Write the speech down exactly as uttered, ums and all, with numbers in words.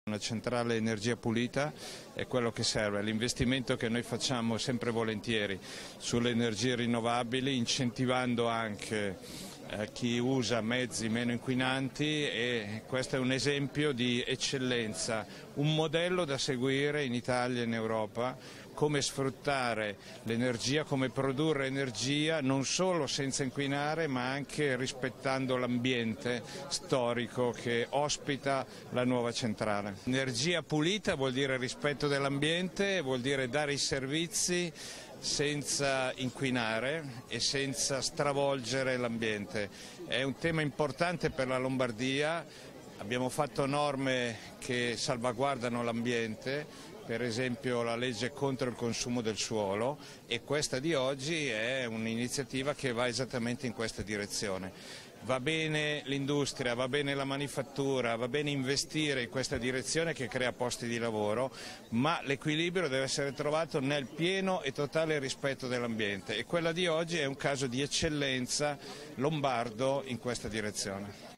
Una centrale energia pulita è quello che serve, l'investimento che noi facciamo sempre volentieri sulle energie rinnovabili, incentivando anche eh, chi usa mezzi meno inquinanti, e questo è un esempio di eccellenza, un modello da seguire in Italia e in Europa, come sfruttare l'energia, come produrre energia non solo senza inquinare ma anche rispettando l'ambiente storico che ospita la nuova centrale. Energia pulita vuol dire rispetto dell'ambiente, vuol dire dare i servizi senza inquinare e senza stravolgere l'ambiente. È un tema importante per la Lombardia, abbiamo fatto norme che salvaguardano l'ambiente, per esempio la legge contro il consumo del suolo, e questa di oggi è un'iniziativa che va esattamente in questa direzione. Va bene l'industria, va bene la manifattura, va bene investire in questa direzione che crea posti di lavoro, ma l'equilibrio deve essere trovato nel pieno e totale rispetto dell'ambiente, e quella di oggi è un caso di eccellenza lombardo in questa direzione.